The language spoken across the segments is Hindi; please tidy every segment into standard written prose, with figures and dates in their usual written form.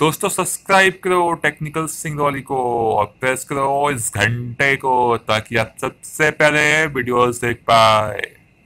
दोस्तों सब्सक्राइब करो टेक्निकल सिंगरौली को और प्रेस करो इस घंटे को ताकि आप सबसे पहले वीडियोस देख पाए।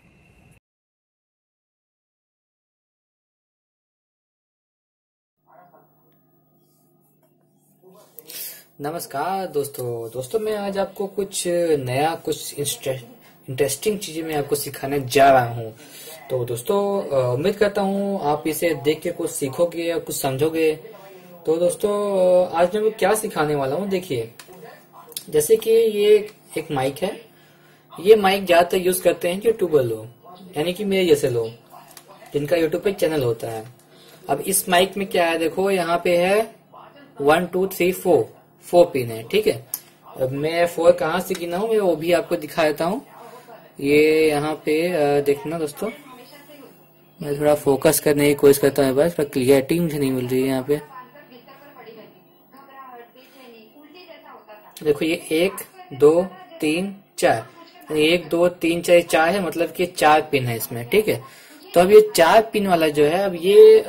नमस्कार दोस्तों मैं आज आपको कुछ नया कुछ इंटरेस्टिंग चीजें मैं आपको सिखाने जा रहा हूँ। तो दोस्तों उम्मीद करता हूँ आप इसे देख के कुछ सीखोगे और कुछ समझोगे। तो दोस्तों आज मैं क्या सिखाने वाला हूँ, देखिए जैसे कि ये एक माइक है। ये माइक ज्यादातर यूज करते हैं यूट्यूबर लोग, यानी कि मेरे जैसे लोग जिनका यूट्यूब पे चैनल होता है। अब इस माइक में क्या है, देखो यहाँ पे है 1 2 3 4 पिन है, ठीक है। अब मैं 4 कहाँ से गिना हूँ मैं वो भी आपको दिखा देता हूँ। ये यहाँ पे देखना दोस्तों, मैं थोड़ा फोकस करने की कोशिश करता हूँ, बस थोड़ा क्लियरिटी मुझे नहीं मिल रही है यहाँ पे। देखो ये 1 2 3 4, 1 2 3 4 4 है, मतलब कि 4 पिन है इसमें, ठीक है। तो अब ये 4 पिन वाला जो है, अब ये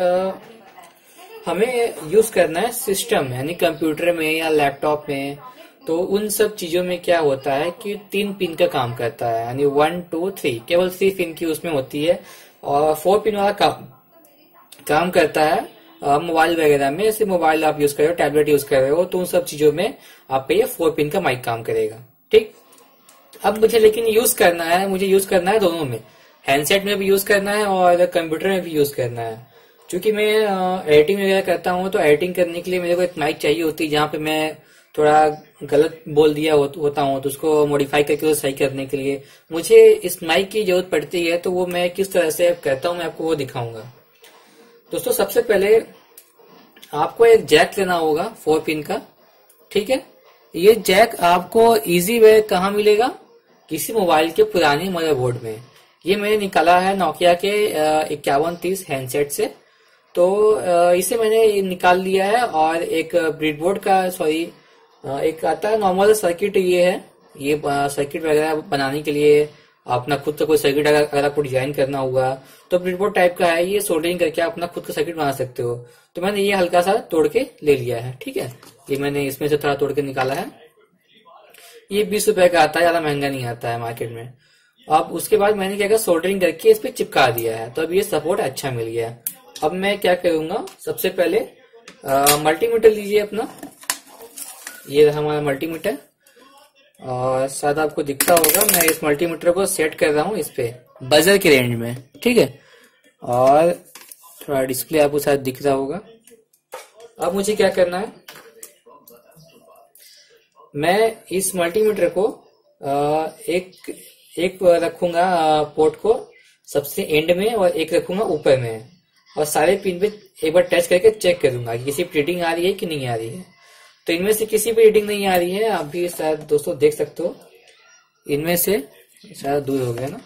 हमें यूज करना है सिस्टम यानी कंप्यूटर में या लैपटॉप में। तो उन सब चीजों में क्या होता है कि 3 पिन का काम करता है, यानी 1 2 3 केवल 3 पिन की उसमें होती है। और 4 पिन वाला काम करता है मोबाइल वगैरह में। जैसे मोबाइल आप यूज कर रहे हो, टैबलेट यूज कर रहे हो, तो उन सब चीजों में आपका ये 4 पिन का माइक काम करेगा, ठीक। अब मुझे लेकिन मुझे यूज करना है दोनों में, हैंडसेट में भी यूज करना है और कंप्यूटर में भी यूज करना है। क्योंकि मैं एडिटिंग वगैरह करता हूँ, तो एडिटिंग करने के लिए मेरे को एक माइक चाहिए होती है, जहाँ पे मैं थोड़ा गलत बोल दिया होता हूँ तो उसको मॉडिफाई करके वो सही करने के लिए मुझे इस माइक की जरूरत पड़ती है। तो वो मैं किस तरह से करता हूँ मैं आपको वो दिखाऊंगा। दोस्तों सबसे पहले आपको एक जैक लेना होगा 4 पिन का, ठीक है। ये जैक आपको इजी वे कहाँ मिलेगा, किसी मोबाइल के पुराने मदरबोर्ड में। ये मैंने निकाला है नोकिया के 5130 हैंडसेट से। तो इसे मैंने निकाल लिया है और एक ब्रेडबोर्ड का एक आता है नॉर्मल सर्किट, ये है। ये सर्किट वगैरह बनाने के लिए अपना खुद का कोई सर्किट अगर आपको डिजाइन करना होगा तो ब्रेडबोर्ड टाइप का है, ये सोल्डरिंग करके आप अपना खुद का सर्किट बना सकते हो। तो मैंने ये हल्का सा तोड़ के ले लिया है, ठीक है। ये मैंने इसमें से थोड़ा तोड़ के निकाला है। ये 20 रुपए का आता है, ज्यादा महंगा नहीं आता है मार्केट में। अब उसके बाद मैंने क्या किया, सोल्डरिंग करके इस पे चिपका दिया है, तो अब ये सपोर्ट अच्छा मिल गया। अब मैं क्या करूंगा, सबसे पहले मल्टीमीटर लीजिए अपना, ये रहा हमारा मल्टीमीटर। और शायद आपको दिखता होगा, मैं इस मल्टीमीटर को सेट कर रहा हूँ इस पे बजर की रेंज में, ठीक है। और थोड़ा डिस्प्ले आपको शायद दिख रहा होगा। अब मुझे क्या करना है, मैं इस मल्टीमीटर को एक रखूंगा पोर्ट को सबसे एंड में और एक रखूंगा ऊपर में, और सारे पिन पे एक बार टच करके चेक करूंगा कि किसी पे रीडिंग आ रही है कि नहीं आ रही है। तो इनमें से किसी पे रीडिंग नहीं आ रही है, आप भी शायद दोस्तों देख सकते हो। इनमें से शायद दूर हो गया ना,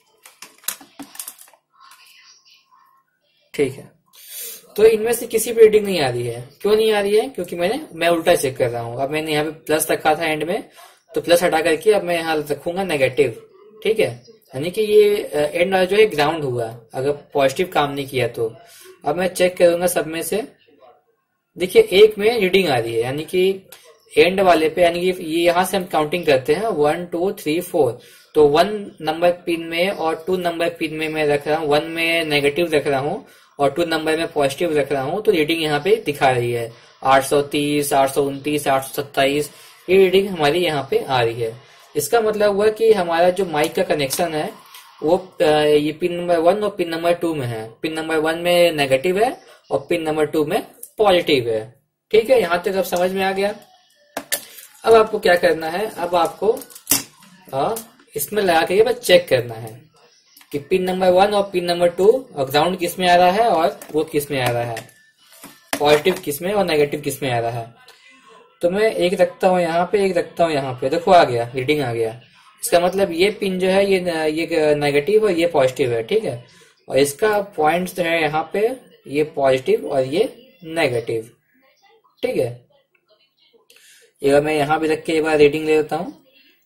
ठीक है। तो इनमें से किसी पे रीडिंग नहीं आ रही है। क्यों नहीं आ रही है, क्योंकि मैं उल्टा चेक कर रहा हूँ। अब मैंने यहाँ पे प्लस रखा था एंड में, तो प्लस हटा करके अब मैं यहाँ रखूंगा नेगेटिव, ठीक है। यानी कि ये एंड वाला जो है ग्राउंड हुआ अगर पॉजिटिव काम नहीं किया तो। अब मैं चेक करूंगा सब में से, देखिए एक में रीडिंग आ रही है, यानी कि एंड वाले पे, यानी कि ये यहाँ से हम काउंटिंग करते हैं 1 2 3 4। तो 1 नंबर पिन में और 2 नंबर पिन में मैं रख रहा हूँ, 1 में नेगेटिव रख रहा हूँ और 2 नंबर में पॉजिटिव रख रहा हूँ। तो रीडिंग यहाँ पे दिखा रही है 830 829 827, ये रीडिंग हमारी यहाँ पे आ रही है। इसका मतलब हुआ कि हमारा जो माइक का कनेक्शन है वो ये पिन नंबर 1 और पिन नंबर 2 में है। पिन नंबर 1 में नेगेटिव है और पिन नंबर 2 में पॉजिटिव है, ठीक है। यहाँ तक अब समझ में आ गया। अब आपको क्या करना है, अब आपको इसमें लगा के बस चेक करना है कि पिन नंबर 1 और पिन नंबर 2 ग्राउंड किस में आ रहा है और वो किस में आ रहा है, पॉजिटिव किस में और नेगेटिव किस में आ रहा है। तो मैं एक रखता हूँ यहाँ पे, एक रखता हूँ यहाँ पे, देखो आ गया, रीडिंग आ गया। इसका मतलब ये पिन जो है ये नेगेटिव और ये पॉजिटिव है, ठीक है। और इसका पॉइंट्स जो है यहाँ पे, ये पॉजिटिव और ये नेगेटिव, ठीक है। एक बार मैं यहाँ भी रख के एक बार रीडिंग ले लेता हूँ,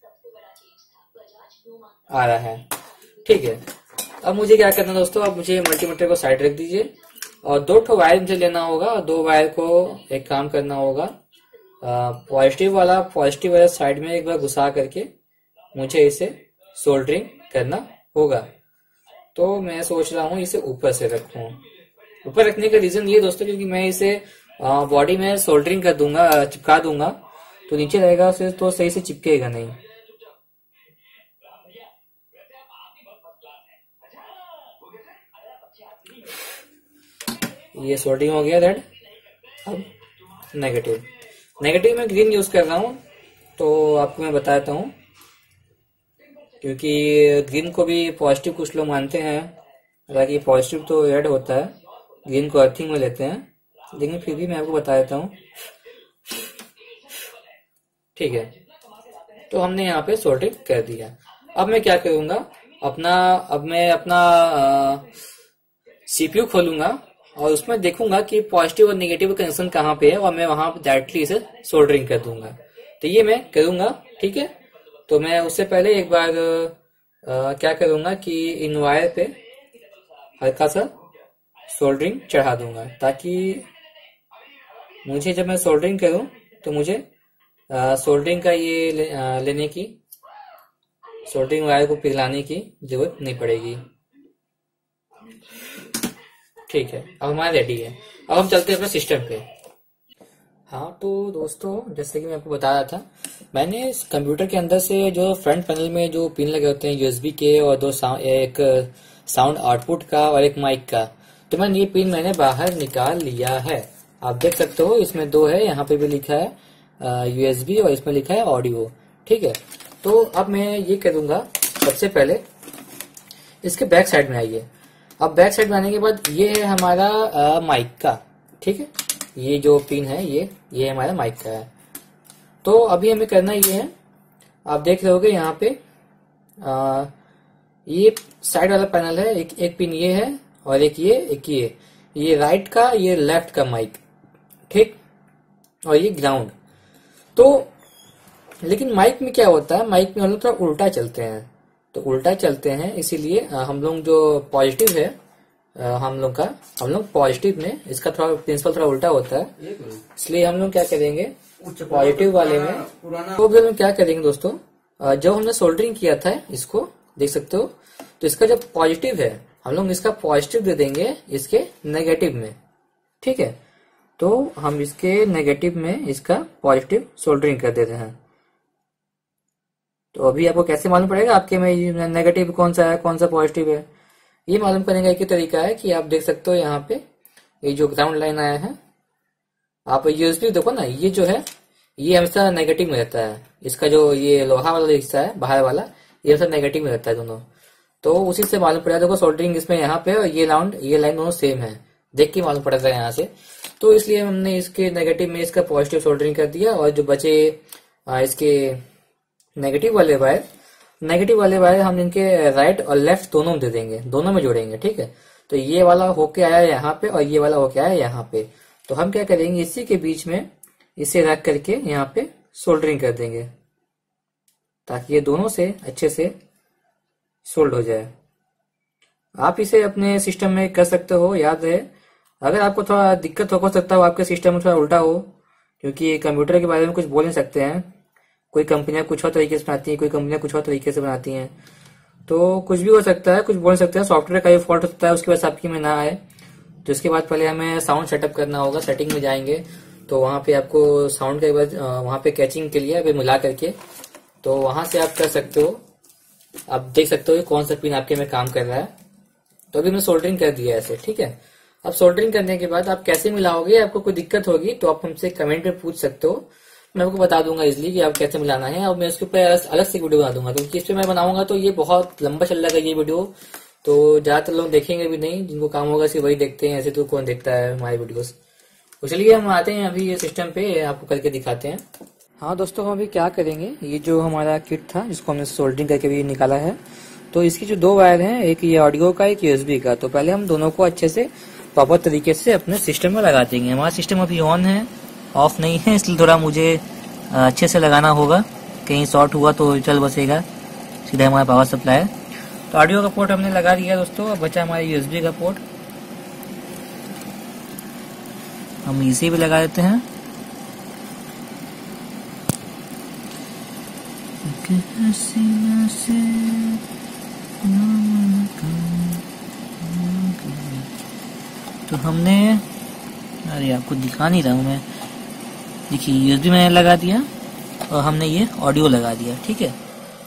आ रहा है, ठीक है। अब मुझे क्या करना है दोस्तों, अब मुझे मल्टीमीटर को साइड रख दीजिए और 2 ठो वायर मुझे लेना होगा और 2 वायर को एक काम करना होगा, पॉजिटिव वाला साइड में एक बार घुसा करके मुझे इसे सोल्डरिंग करना होगा। तो मैं सोच रहा हूँ इसे ऊपर से रखूं। ऊपर रखने का रीजन ये दोस्तों, क्योंकि मैं इसे बॉडी में सोल्डरिंग कर दूंगा, चिपका दूंगा, तो नीचे रहेगा उसे तो सही से चिपकेगा नहीं। ये सोल्डरिंग हो गया रेड। अब नेगेटिव में ग्रीन यूज कर रहा हूं, तो आपको मैं बताता हूं, क्योंकि ग्रीन को भी पॉजिटिव कुछ लोग मानते हैं, हालांकि पॉजिटिव तो रेड होता है, ग्रीन को अर्थिंग में लेते हैं, लेकिन फिर भी मैं आपको बता देता हूं। ठीक है, तो हमने यहाँ पे सोल्डरिंग कर दिया। अब मैं क्या करूंगा, अब मैं अपना सीपीयू खोलूंगा और उसमें देखूंगा कि पॉजिटिव और नेगेटिव कनेक्शन कहाँ पे है, और मैं वहां डायरेक्टली इसे सोल्डरिंग कर दूंगा। तो ये मैं करूंगा, ठीक है। तो मैं उससे पहले एक बार क्या करूंगा कि इन वायर पे हल्का सा सोल्डरिंग चढ़ा दूंगा, ताकि मुझे जब मैं सोल्डरिंग करूं तो मुझे सोल्डरिंग का ये लेने की, सोल्डरिंग वायर को पिघलाने की जरूरत नहीं पड़ेगी। ठीक है, अब हमारा रेडी है। अब हम चलते हैं अपने सिस्टम पे। हाँ तो दोस्तों, जैसे कि मैं आपको बता रहा था, मैंने इस कंप्यूटर के अंदर से जो फ्रंट पैनल में जो पिन लगे होते हैं यूएसबी के, और एक साउंड आउटपुट का और एक माइक का, तो मैंने ये पिन बाहर निकाल लिया है। आप देख सकते हो इसमें 2 है, यहाँ पे भी लिखा है यूएसबी और इसमें लिखा है ऑडियो। ठीक है, तो अब मैं ये करूंगा, सबसे पहले इसके बैक साइड में आइए। अब बैक साइड में आने के बाद ये है हमारा माइक का, ठीक है, ये जो पिन है ये हमारा माइक का है। तो अभी हमें करना ये है, आप देख रहे होगे यहाँ पे ये साइड वाला पैनल है, एक पिन ये है और एक ये राइट का, ये लेफ्ट का माइक, ठीक, और ये ग्राउंड। तो लेकिन माइक में क्या होता है, माइक में हम लोग थोड़ा उल्टा चलते हैं, तो उल्टा चलते हैं इसीलिए हम लोग जो पॉजिटिव है, हम लोग पॉजिटिव में इसका थोड़ा प्रिंसिपल थोड़ा उल्टा होता है, इसलिए हम लोग क्या करेंगे पॉजिटिव वाले में। तो हम क्या करेंगे दोस्तों, जब हमने सोल्डरिंग किया था इसको देख सकते हो, तो इसका जब पॉजिटिव है हम लोग इसका पॉजिटिव दे देंगे इसके नेगेटिव में। ठीक है, तो हम इसके नेगेटिव में इसका पॉजिटिव सोल्डरिंग कर देते हैं। तो अभी आपको कैसे मालूम पड़ेगा आपके में नेगेटिव कौन सा है कौन सा पॉजिटिव है, ये मालूम करने का एक ही तरीका है कि आप देख सकते हो यहाँ पे ये जो ग्राउंड लाइन आया है, आप यूएसबी देखो ना, ये जो है ये हमेशा नेगेटिव में रहता है, इसका जो ये लोहा वाला हिस्सा है बाहर वाला ये हमेशा नेगेटिव में रहता है दोनों। तो उसी से मालूम पड़ा, देखो सोल्डरिंग इसमें यहाँ पे और ये लाइन दोनों सेम है, देख के मालूम पड़ता है यहाँ से। तो इसलिए हमने इसके नेगेटिव में इसका पॉजिटिव सोल्डरिंग कर दिया, और जो बचे इसके नेगेटिव वाले वायर हम इनके राइट और लेफ्ट दोनों दे देंगे, दोनों में जोड़ेंगे। ठीक है, तो ये वाला होके आया यहाँ पे और ये वाला होके आया यहाँ पे, तो हम क्या करेंगे इसी के बीच में इसे रख करके यहाँ पे सोल्डरिंग कर देंगे, ताकि ये दोनों से अच्छे से सोल्ड हो जाए। आप इसे अपने सिस्टम में कर सकते हो, याद रहे। अगर आपको थोड़ा दिक्कत हो सकता हो, आपके सिस्टम में थोड़ा उल्टा हो, क्योंकि कंप्यूटर के बारे में कुछ बोल नहीं सकते हैं, कोई कंपनियां कुछ और तरीके से बनाती हैं, कोई कंपनियां कुछ और तरीके से बनाती हैं, तो कुछ भी हो सकता है, कुछ बोल सकते हैं। सॉफ्टवेयर का ये फॉल्ट हो सकता है, उसके बाद आपकी में ना आए, तो इसके बाद पहले हमें साउंड सेटअप करना होगा। सेटिंग में जाएंगे तो वहां पे आपको साउंड के बाद वहां पे कैचिंग के लिए अभी मिला करके, तो वहां से आप कर सकते हो। आप देख सकते हो कौन सा पिन आपके में काम कर रहा है। तो अभी मैं सोल्डरिंग कर दिया ऐसे। ठीक है, अब सोल्डरिंग करने के बाद आप कैसे मिलाओगे, आपको कोई दिक्कत होगी तो आप हमसे कमेंट में पूछ सकते हो, मैं आपको बता दूंगा इजिली कि आप कैसे मिलाना है। और मैं इसके ऊपर अलग से वीडियो बना दूंगा, क्योंकि इस पे मैं बनाऊंगा तो ये बहुत लंबा चल जाएगा ये वीडियो, तो ज्यादातर लोग देखेंगे भी नहीं, जिनको काम होगा सिर्फ वही देखते हैं, ऐसे तो कौन देखता है हमारे वीडियोस। इसलिए हम आते हैं अभी ये सिस्टम पे, आपको करके दिखाते हैं। हाँ दोस्तों, हम अभी क्या करेंगे, ये जो हमारा किट था जिसको हमने सोल्डरिंग करके भी निकाला है, तो इसकी जो 2 वायर हैं, एक ये ऑडियो का एक यूएसबी का, तो पहले हम दोनों को अच्छे से प्रॉपर तरीके से अपने सिस्टम में लगा देंगे। हमारा सिस्टम अभी ऑन है, ऑफ नहीं है, इसलिए थोड़ा मुझे अच्छे से लगाना होगा, कहीं शॉर्ट हुआ तो चल बसेगा। सीधा हमारा पावर सप्लाई है। तो ऑडियो का पोर्ट हमने लगा दिया दोस्तों, अब बचा हमारा यूएसबी का पोर्ट। हम इसे भी लगा देते हैं। तो हमने, अरे आपको दिखा नहीं रहा हूं मैं, देखिए यूएसबी मैंने लगा दिया और हमने ये ऑडियो लगा दिया, ठीक है।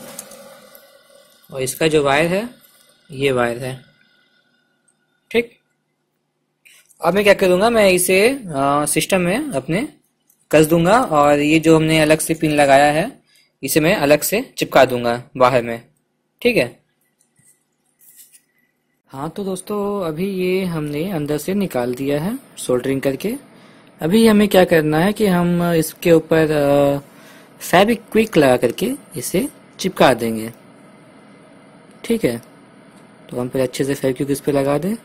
और इसका जो वायर है ये वायर है, ठीक। अब मैं क्या करूंगा, मैं इसे सिस्टम में अपने कस दूंगा और ये जो हमने अलग से पिन लगाया है इसे मैं अलग से चिपका दूंगा बाहर में, ठीक है। हाँ तो दोस्तों अभी ये हमने अंदर से निकाल दिया है सोल्डरिंग करके। अभी हमें क्या करना है कि हम इसके ऊपर फेविक्विक लगा करके इसे चिपका देंगे, ठीक है। तो हम फिर अच्छे से फेविक्विक इस पे लगा दें,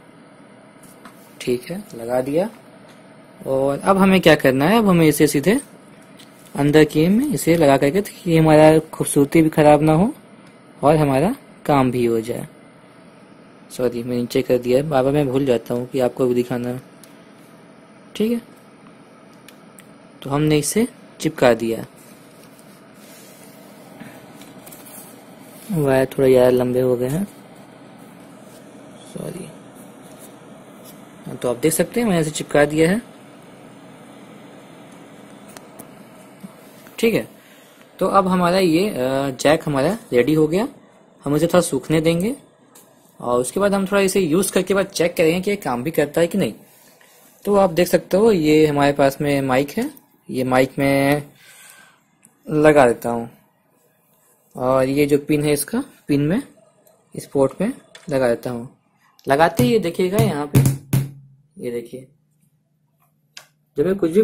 ठीक है, लगा दिया। और अब हमें क्या करना है, अब हमें इसे सीधे अंदर की में इसे लगा करके कि हमारा खूबसूरती भी खराब ना हो और हमारा काम भी हो जाए। सॉरी मैं नीचे कर दिया है, बार बार मैं भूल जाता हूँ कि आपको भी दिखाना, ठीक है। तो हमने इसे चिपका दिया। वायर थोड़ा यार लंबे हो गए हैं, सॉरी। तो आप देख सकते हैं मैंने इसे चिपका दिया है, ठीक है। तो अब हमारा ये जैक हमारा रेडी हो गया। हम इसे थोड़ा सूखने देंगे और उसके बाद हम थोड़ा इसे यूज करके बाद चेक करेंगे कि ये काम भी करता है कि नहीं। तो आप देख सकते हो ये हमारे पास में माइक है, ये माइक में लगा देता हूँ और ये जो पिन है इसका पिन में इस पोर्ट में लगा देता हूँ। लगाते ही ये देखिएगा यहाँ पे, ये देखिए जब मैं कुछ भी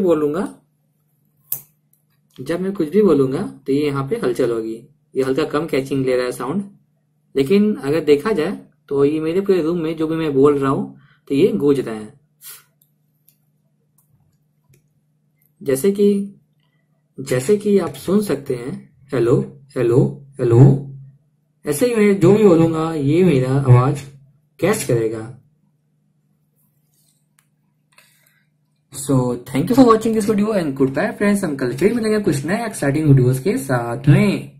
बोलूंगा तो ये यहाँ पे हलचल होगी। ये हल्का कम कैचिंग ले रहा है साउंड, लेकिन अगर देखा जाए तो ये मेरे पूरे रूम में जो भी मैं बोल रहा हूँ तो ये गूंज रहा है। जैसे कि आप सुन सकते हैं, हेलो हेलो हेलो, ऐसे ही मैं जो भी बोलूंगा ये मेरा आवाज कैच करेगा। So thank you for watching this video and goodbye friends. हम कल फिर मिलेंगे कुछ नए एक्साइटिंग वीडियोस के साथ में।